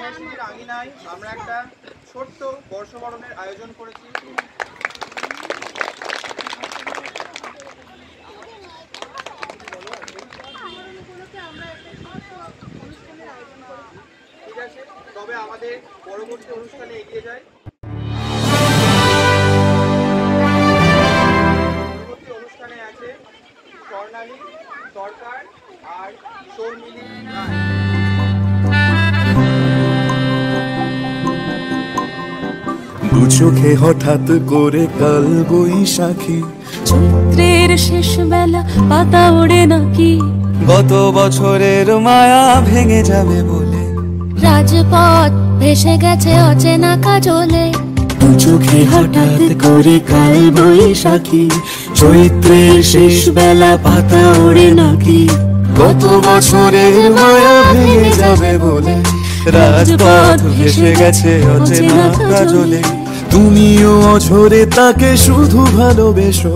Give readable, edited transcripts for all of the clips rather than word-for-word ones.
ইউনিভার্সিটির আঙিনায় আমরা একটা ছোট্ট বর্ষবরণের আয়োজন করেছি। ঠিক আছে, তবে আমাদের পরবর্তী অনুষ্ঠানে এগিয়ে যায়। পরবর্তী অনুষ্ঠানে আছে স্বর্ণালী সরকার আর শর্মিলী রায়। দু চোখে হঠাৎ করে কাল বৈশাখী, চৈত্রের শেষ বেলা পাতা ওড়ে নাকি, গত বছরের মায়া ভেঙে যাবে বলে রাজপথ ভেসে গেছে অচেনা কাজলে। দু চোখে হঠাৎ করে কাল বৈশাখী, চৈত্রের শেষ বেলা পাতা ওড়ে নাকি, গত বছরের মায়া ভেঙে যাবে বলে রাজপথ ভেসে গেছে অচেনা কাজলে। তুমিও অঝরে তাকে শুধু ভালোবেসো।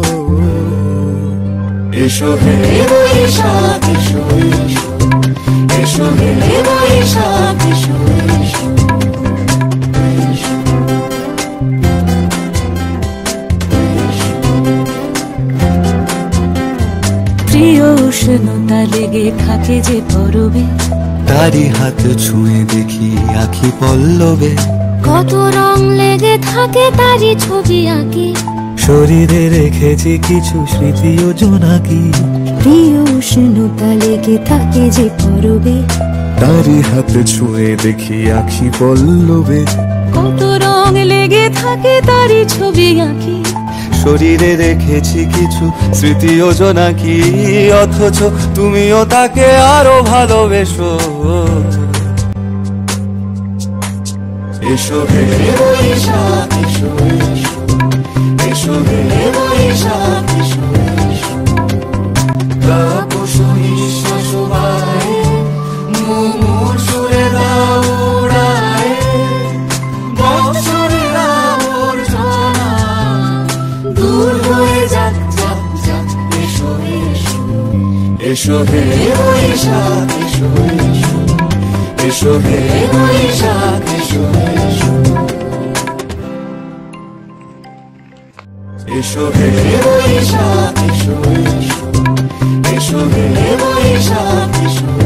এসো হে বৈশাখ এসো, এসো হে বৈশাখ এসো, প্রিয় উষ্ণতা লেগে থাকে যে পরবে, তারি হাত ছুঁয়ে দেখি আখি পল্লবে, কত রং লেগে থাকে তারই ছবি আঁকি, শরীরে রেখেছি কিছু স্মৃতি ও জোনাকি। প্রিয় উষ্ণতা লেগে থাকে যে পরবে, তারি হাত ছুঁয়ে দেখি আখি পল্লবে, কত রং লেগে থাকে তারই ছবি আঁকি, শরীরে রেখেছি কিছু স্মৃতি ও জোনাকি। অথচ তুমিও তাকে আরো ভালোবেসো। এসো হে বৈশাখ এসো, এসো হে বৈশাখ এসো, তাপস নিঃশ্বাস বায়ে মুমুর সুরে দাও উড়ায়ে, বৎসরের আবর্জনা দূর হয়ে যাক যাক যাক। এসো এসো, এসো হে বৈশাখ এসো, এসো হে বৈশাখ এসো, এসো হে বৈশাখ এসো, এসো হে বৈশাখ এসো।